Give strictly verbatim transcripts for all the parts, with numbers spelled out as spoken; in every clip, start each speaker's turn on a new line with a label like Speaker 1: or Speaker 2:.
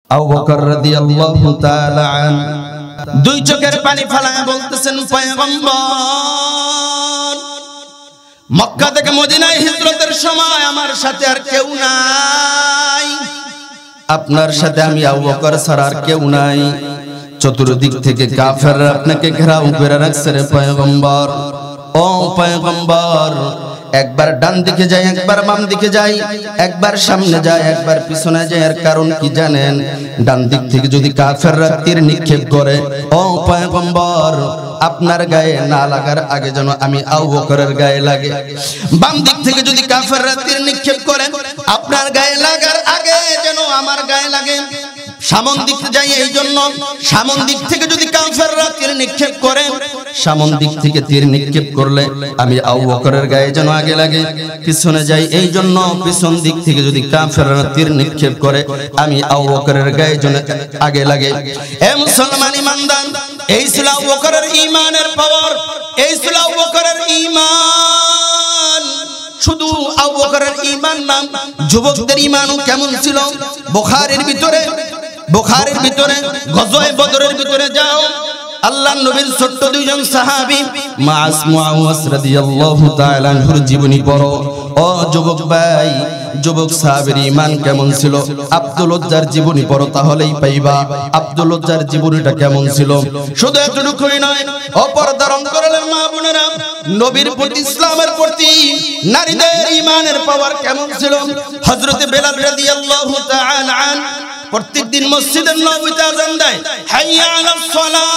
Speaker 1: আবু বকর রাদিয়াল্লাহু তাআলা আন দুই চোখের পানি ফেলায় বলতেছেন, পয়গম্বর, মক্কা থেকে মদিনায় হিজরতের সময় আমার সাথে আর কেউ নাই, আপনার সাথে আমি আবু বকর ছাড়া আর কেউ নাই। চতুর্দিক থেকে কাফেররা আপনাকে ঘেরাও করে রাখছে রে পয়গম্বর। ও পয়গম্বর, একবার ডান দিকে যাই, একবার বাম দিকে যাই, একবার সামনে যাই, একবার পিছনে যাই। এর কারণ কি জানেন? ডান দিক থেকে যদি কাফেররা তীর নিক্ষেপ করে, ও পয়গম্বর, আপনার গায়ে না লাগার আগে যেন আমি আবু বকরের গায়ে লাগে। বাম দিক থেকে যদি কাফেররা তীর নিক্ষেপ করে, আপনার গায়ে লাগার আগে যেন আমার গায়ে লাগে। সামন দিক যাই, এই জন্য সামন দিক থেকে যদি কাফেররা তীর নিক্ষেপ করে, সামন দিক থেকে তীর নিক্ষেপ করলে আমি আবু বকরের গায়ে যেন আগে লাগে। পিছনে যাই, এই জন্য পিছন দিক থেকে যদি কাফেররা তীর নিক্ষেপ করে, আমি আবু বকরের গায়ে যেন আগে লাগে। এ মুসলমান ইমানদার, এই ছিল আবু বকরের ঈমানের পাওয়ার, এই ছিল আবু বকরের ঈমান। শুধু আবু বকরের ঈমান না, যুবকদের ঈমানও কেমন ছিল। বুখারীর ভিতরে বুখারীর ভিতরে গজওয়ে বদরের ভিতরে যাও, আল্লাহর নবীর ছোট্ট দুইজন সাহাবী মাআস মুআওয়াজ রাদিয়াল্লাহু তাআলা আনহুর জীবনী পড়ো। ও যুবক ভাই, যুবক সাহাবীর ঈমান কেমন ছিল? আব্দুল উজ্জার জীবনী পড়ো, তাহলেই পাইবা আব্দুল উজ্জার জীবনীটা কেমন ছিল। শুধু এতটুকুই নয়, অপরদার অন্তরালের মা বোনেরা, নবীর প্রতি, ইসলামের প্রতি নারীদের ঈমানের পাওয়ার কেমন ছিল। হযরতে বেলাল রাদিয়াল্লাহু তাআলা আন প্রত্যেকদিন মসজিদের নববীতে আযান দেয়, হাইয়া আলাস সালাহ,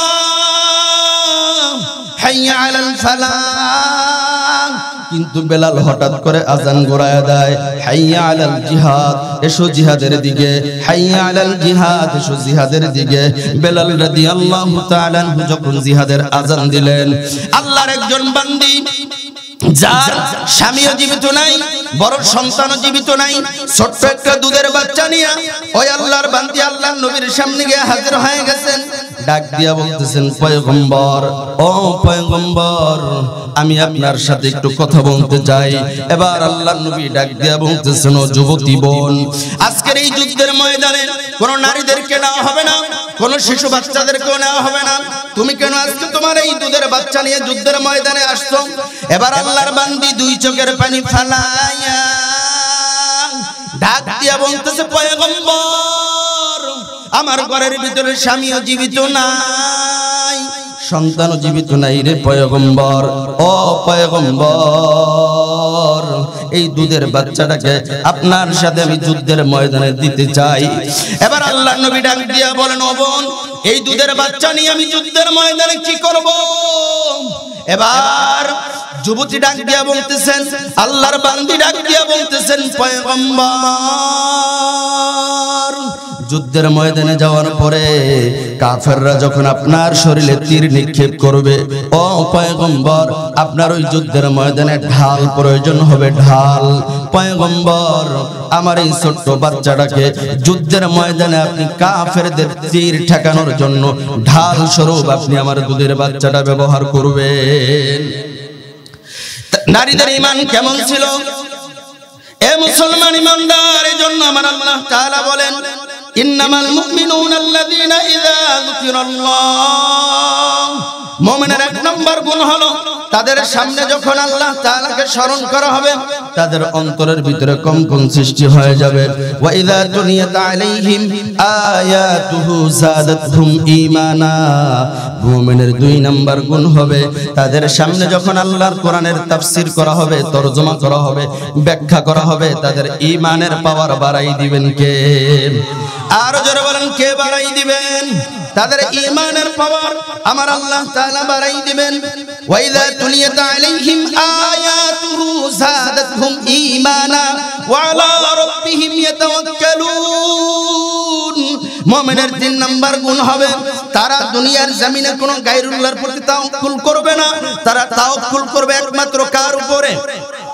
Speaker 1: হাইয়া আলাল ফালাহ। কিন্তু বেলাল হঠাৎ করে আযান ঘোরায় দেয়, হাইয়া আলাল জিহাদ, এসো জিহাদের দিকে, হাইয়া আলাল জিহাদ, এসো জিহাদের দিকে। বেলাল রাদিয়াল্লাহু তাআলা আনহু যখন জিহাদের আযান দিলেন, আল্লাহর একজন বান্দি যার স্বামীও জীবিত নাই, বড় সন্তানও জীবিত নাই, ছোট্ট একটা দুধের বাচ্চা নিয়ে ওই আল্লাহর বান্দি আল্লাহর নবীর সামনে গিয়ে হাজির হয়ে গেছেন। ডাক দিয়া বলতেছেন, পয়গম্বর, ও পয়গম্বর, আমি আপনার সাথে একটু কথা বলতে চাই। এবার আল্লাহর নবী ডাক দিয়া বলতেছেন, ও যুবতী বোন, আজকের এই যুদ্ধের ময়দানে কোন নারীদেরকে নেওয়া হবে না, কোন শিশু বাচ্চাদেরকেও নেওয়া হবে না। তুমি কেন আজকে তোমার এই দুধের বাচ্চা নিয়ে যুদ্ধের ময়দানে আসছো? এবার আল্লাহর বান্দি দুই চোখের পানি ফালাইয়া ডাক দিয়া বলতেছে, পয়গম্বর, আমার ঘরের ভিতরে স্বামীও জীবিত নাই, সন্তানও জীবিত নাই রে পয়গম্বর। ও পয়গম্বর, এই দুধের বাচ্চাটাকে আপনার সাথে আমি যুদ্ধের ময়দানে দিতে চাই। এবার আল্লাহর নবী ডাক দিয়া বলেন, ও বোন, এই দুধের বাচ্চা নিয়ে আমি যুদ্ধের ময়দানে কি করব? এবার যুবতী ডাক দিয়া বলতেছেন, আল্লাহর বান্দি ডাক দিয়া বলতেছেন, পয়গম্বর, যুদ্ধের ময়দানে যাওয়ার পরে কাফেররা যখন আপনার শরীরে তীর নিক্ষেপ করবে, ও পয়গম্বর, আপনার ওই যুদ্ধের ময়দানে ঢাল প্রয়োজন হবে, ঢাল। পয়গম্বর, আমার এই ছোট্ট বাচ্চাটাকে যুদ্ধের ময়দানে আপনি কাফেরদের তীর ঠেকানোর জন্য ঢাল স্বরূপ আপনি আমার দুধের বাচ্চাটা ব্যবহার করবেন। নারীদের ঈমান কেমন ছিল? এ মুসলমান ইমানদার, এজন্য আমার আল্লাহ তাআলা বলেন, ইন্নামাল মুমিনুনা আল্লাযীনা ইযা যুকিরাল্লাহ, মুমিনের এক নম্বর গুণ হলো তাদের সামনে যখন আল্লাহ তাআলাকে স্মরণ করা হবে, তাদের অন্তরের ভিতরে কম্পন সৃষ্টি হয়ে যাবে। ওয়া ইযা তুলিয়াত আলাইহিম আয়াতুহু যাদাতহুম ঈমানা, মুমিনের দুই নম্বর গুণ হবে তাদের সামনে যখন আল্লাহর কোরআনের তাফসীর করা হবে, তরজমা করা হবে, ব্যাখ্যা করা হবে, তাদের ঈমানের পাওয়ার বাড়াই দিবেন কে? আর জোরে বলেন, কে বাড়াই দিবেন? তাদের ঈমানের পাওয়ার আমার আল্লাহ তাআলা বাড়াই দিবেন। ওয়া ইযা তুলিয়াত আলাইহিম আয়াতুহু যাদাতহুম ঈমানা ওয়া আলা রাব্বিহিম ইয়াতাওয়াক্কালুন, মুমিনের তিন নাম্বার গুণ হবে তারা দুনিয়ার জমিনে কোনো গায়রুল্লাহর প্রতি তাওয়াক্কুল করবে না, তারা তাওয়াক্কুল করবে একমাত্র কার উপরে?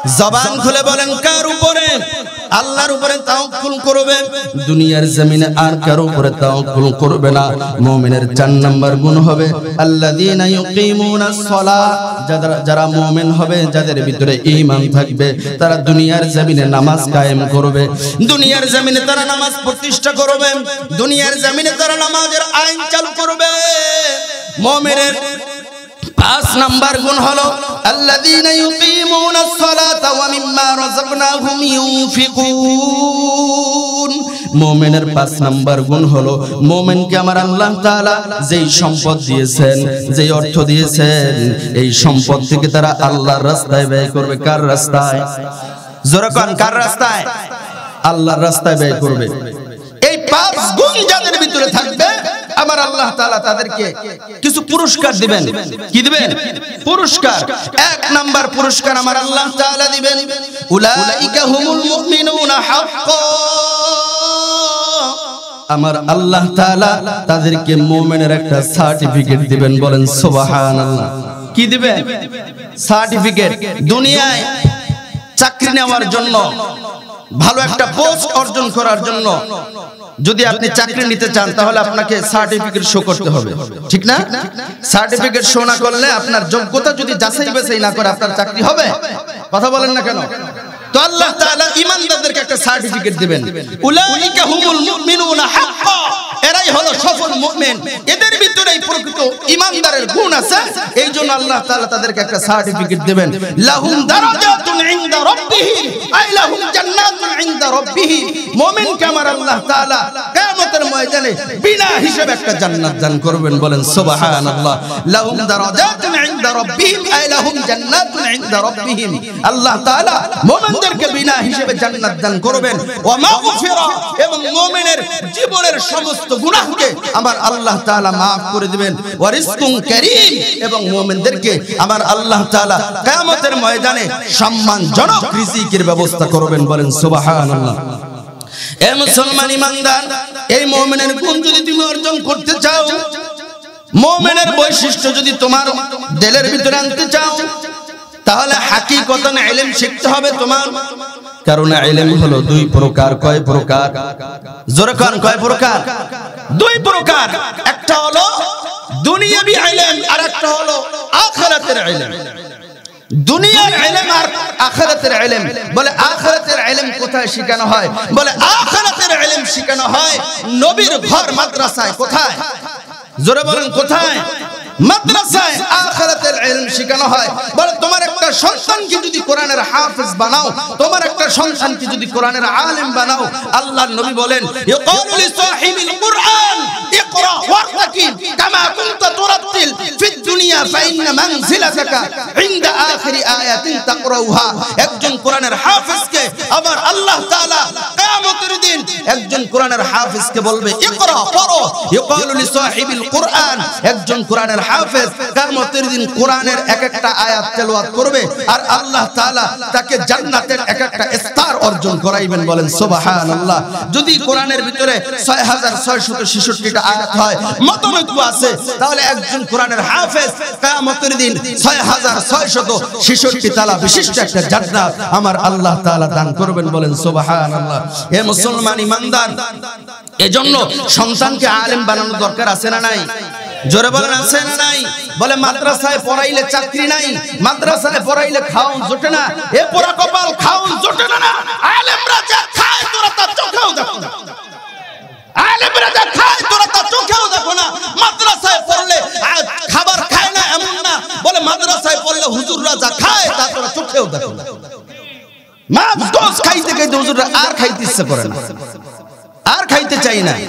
Speaker 1: জবান খুলে বলেন কার উপরে? আল্লাহর উপরে তাওয়াক্কুল করবে, দুনিয়ার জমিনে আর কারো উপরে তাওয়াক্কুল করবে না। মুমিনের চার নাম্বার গুণ হবে আল্লাযীনা ইউকিমুনাস সালাহ, যারা যারা মুমিন হবে, যাদের ভিতরে ঈমান থাকবে, তারা দুনিয়ার জমিনে নামাজ কায়েম করবে, দুনিয়ার জমিনে তারা নামাজ প্রতিষ্ঠা করবে, দুনিয়ার জমিনে তারা নামাজের আইন চালু করবে। মুমিনের পাঁচ নাম্বার গুণ হলো আল্লাযীনা ইউকিমুনাস সালাতা ওয়া মিম্মা রাযাকনাহুম ইউনফিকুন। মুমিনের পাঁচ নাম্বার গুণ হলো মুমিনকে আমার আল্লাহ তাআলা যেই সম্পদ দিয়েছেন, যেই অর্থ দিয়েছেন, এই সম্পদ থেকে তারা আল্লাহর রাস্তায় ব্যয় করবে। কার রাস্তায়? জোরে কোন, কার রাস্তায়? আল্লাহর রাস্তায় ব্যয় করবে। এই পাঁচ গুণ যাদের ভিতরে থাকবে, আমার আল্লাহ তাআলা তাদেরকে কিছু পুরস্কার দিবেন। কি দিবেন? পুরস্কার। এক নাম্বার পুরস্কার আমার আল্লাহ তাআলা দিবেন উলাইকা হুমুল মুমিনুনা হাক্কা। আমার আল্লাহ তাআলা তাদেরকে মুমিনের একটা সার্টিফিকেট দিবেন। বলেন সুবহানাল্লাহ। কি দিবেন? সার্টিফিকেট। দুনিয়ায় চাকরি নেওয়ার জন্য, ভালো একটা পোস্ট অর্জন করার জন্য যদি আপনি চাকরি নিতে চান, তাহলে আপনাকে সার্টিফিকেট শো করতে হবে, ঠিক না? সার্টিফিকেট শো না করলে, আপনার যোগ্যতা যদি যাচাই বাছাই না করে, আপনার চাকরি হবে? কথা বলেন না কেন? তো আল্লাহ তাআলা ঈমানদারদেরকে একটা সার্টিফিকেট দিবেন, উলাইকা হুমুল মুমিনুনা হাক্কা। এরাই হলো সফল মুমিন, এদের ভিতরেই প্রকৃত ঈমানদারের গুণ আছে। এইজন্য আল্লাহ তাআলা তাদেরকে একটা সার্টিফিকেট দিবেন, লাহুম দারাজাতুন ইনদা রাব্বিহিম, আই লাহুম জান্নাতুন ইনদা রাব্বিহিম। মুমিনকে আমার আল্লাহ তাআলা কিয়ামতের ময়দানে বিনা হিসাবে একটা জান্নাত দান করবেন। বলেন সুবহানাল্লাহ। লাহুম দারাজাতুন ইনদা রাব্বিহিম, আই লাহুম জান্নাতুন ইনদা রাব্বিহিম। আল্লাহ তাআলা মুমিনদেরকে বিনা হিসাবে জান্নাত দান করবেন। ওয়া মাগফিরা, এবং মুমিনের জীবনের সমস্ত গুনাহকে আমার আল্লাহ তাআলা maaf করে দিবেন। ওয়া রিজকুন কারীম, এবং মুমিনদেরকে আমার আল্লাহ তাআলা কিয়ামতের ময়দানে সম্মানজনক রিজিকের ব্যবস্থা করবেন। বলেন সুবহানাল্লাহ। এ মুসলমান ঈমানদার, এই মুমিনের গুণ যদি তুমি অর্জন করতে চাও, মুমিনের বৈশিষ্ট্য যদি তোমার দিলের ভিতরে আনতে চাও, তাহলে হাকিকতান ইলম শিখতে হবে তোমার। কারণ ইলম হলো দুই প্রকার। কয় প্রকার? জোরে কোন, কয় প্রকার? দুই প্রকার। একটা হলো দুনিয়াবি ইলম, আর একটা হলো আখিরাতের ইলম। দুনিয়ার ইলম আর আখিরাতের ইলম। বলে আখিরাতের ইলম কোথায় শেখানো হয়? বলে আখিরাতের ইলম শেখানো হয় নবীর ঘর মাদ্রাসায়। কোথায়? জোরে বলেন, কোথায়? মাদ্রাসায় আখিরাতের ইলম শেখানো হয়। বলে তোমার একটা সন্তানকে যদি কোরআনের হাফেজ বানাও, তোমার একটা সন্তানকে যদি কোরআনের আলেম বানাও, আল্লাহর নবী বলেন ইয়াকুলু লিসাহিবিল কুরআন ইকরা ওয়ারতাকিব কামা কুনতা তুরাতিল ফিদ দুনিয়া ফাইন্না মানজিলাতাকা ইনদা আখিরি আয়াতিন তাকরাউহা। একজন কোরআনের হাফেজকে আমার আল্লাহ তাআলা কিয়ামতের দিন একজন কোরআনের হাফেজকে বলবে ইকরা, পড়ো। ইয়াকুলু লিসাহিবিল কুরআন, একজন কোরআনের হাফেজ কিয়ামতের দিন কোরআনের এক একটা আয়াত তেলাওয়াত করবে, আর আল্লাহ তাআলা তাকে জান্নাতের এক একটা স্তর অর্জন করাইবেন। বলেন সুবহানাল্লাহ। যদি কোরআনের ভিতরে ছয় হাজার ছয়শত ছেষট্টি টা আয়াত হয়, মতনৈক্য আছে, তাহলে একজন কোরআনের হাফেজ কিয়ামতের দিন ছয় হাজার ছয়শত ছেষট্টি তালা বিশিষ্ট একটা জান্নাত আমার আল্লাহ তাআলা দান করবেন। বলেন সুবহানাল্লাহ। হে মুসলমান ঈমানদার, এজন্য সন্তানকে আলেম বানানো দরকার আছে না নাই? জোরে বলেন, আছে না নাই? বলে মাদ্রাসায় পড়াইলে চাকরি নাই, মাদ্রাসায় পড়াইলে খাওন জোটে না। এ পোড়া কপাল, খাওন জোটে না। আলেমরা যা খায় তোরা তা চোখেও দেখো না। আলেমরা যা খায় তোরা তা চোখেও দেখো না। মাদ্রাসায় পড়লে খাবার খায় না এমন না, বলে মাদ্রাসায় পড়লে হুজুররা যা খায় তা তোরা চোখেও দেখো না। মাছ গোস খাইতে খাইতে হুজুররা আর খাইতে ইচ্ছে করে না, আর খাইতে চাই না।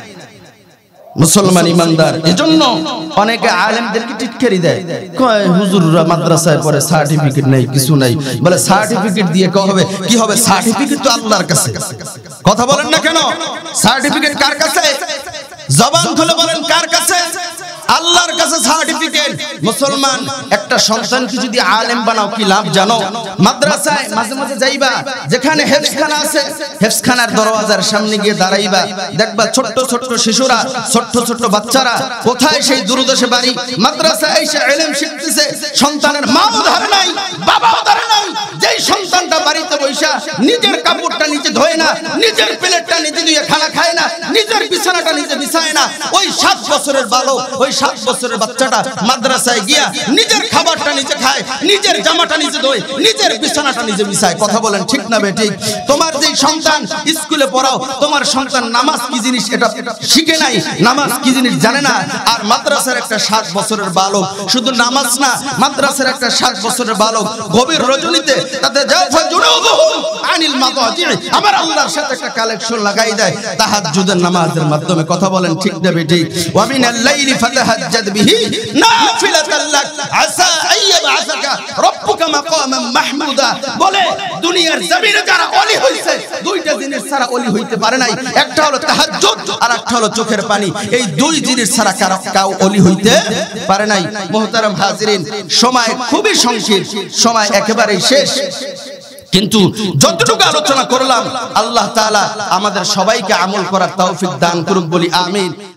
Speaker 1: মুসলমান ঈমানদার, এজন্য অনেকে আলেমদেরকে টিটকারি দেয়, কয় হুজুররা মাদ্রাসায় পড়ে, সার্টিফিকেট নাই, কিছু নাই। বলে সার্টিফিকেট দিয়ে কি হবে? কি হবে? সার্টিফিকেট তো আল্লাহর কাছে। কথা বলেন না কেন? সার্টিফিকেট কার কাছে? জবান খুলে বলেন, কার কাছে? আল্লাহর কাছে কাছে সার্টিফিকেট। মুসলমান একটা সন্তানকে যদি আলেম বানাও কি লাভ জানো? মাদ্রাসায় মাঝে মাঝে যাইবা, যেখানে হেফজখানা আছে হেফজখানার দরওয়াজার সামনে গিয়ে দাঁড়াইবা, দেখবা ছোট্ট ছোট্ট শিশুরা, ছোট্ট ছোট্ট বাচ্চারা কোথায় সেই দূরদেশে বাড়ি মাদ্রাসায় এসে ইলম শিখতেছে। সন্তানের মাও ধরে নাই, বাবাও ধরে নাই। যেই সন্তানটা বাড়িতে বসা নিজের কাপড়টা নিজে ধোয় না, নিজের প্লেটটা নিজে ধুয়ে খানা খায় না, নিজের বিছানাটা নিজে বিছায় না, ওই সাত বছরের বালক, ওই সাত বছরের বাচ্চাটা মাদ্রাসায় গিয়া নিজের খাবারটা নিজে খায়, নিজের জামাটা নিজে ধোয়, নিজের বিছানাটা নিজে বিছায়। কথা বলেন ঠিক না বেঠিক? তোমার যেই সন্তান স্কুলে পড়াও, তোমার সন্তান নামাজ কি জিনিস এটা শিখে নাই, নামাজ কি জিনিস জানে না। আর মাদ্রাসার একটা সাত বছরের বালক, শুধু নামাজ না, মাদ্রাসার একটা সাত বছরের বালক গভীর রজনীতে তাতে জাফা জুনুবুহুম আনিল মাদাজি, আমার আল্লাহর সাথে একটা কালেকশন লাগাই দেয় তাহাজ্জুদের নামাজের মাধ্যমে। কথা বলেন ঠিক না বেঠিক? ওয়া মিনাল লাইলি ফাতাহাজ্জাদ বিহি নাফিলাতাল লাক আসা আইয়াবআসাকা রাব্বুকা মাকামান মাহমুদা। বলে দুনিয়ার জমিনে যারা ওলি হইছে দুইটা জিনিস ছাড়া ওলি হইতে পারে নাই, একটা হলো তাহাজ্জুদ আর একটা হলো চোখের পানি। এই দুই জিনিস ছাড়া কারো কাউ ওলি হইতে পারে নাই। মুহতারাম হাজিরিন, সময় খুবই সংক্ষিপ্ত, সময় একেবারেই শেষ, কিন্তু যতটুকু আলোচনা করলাম আল্লাহ তাআলা আমাদের সবাইকে আমল করার তৌফিক দান করুক, বলি আমিন।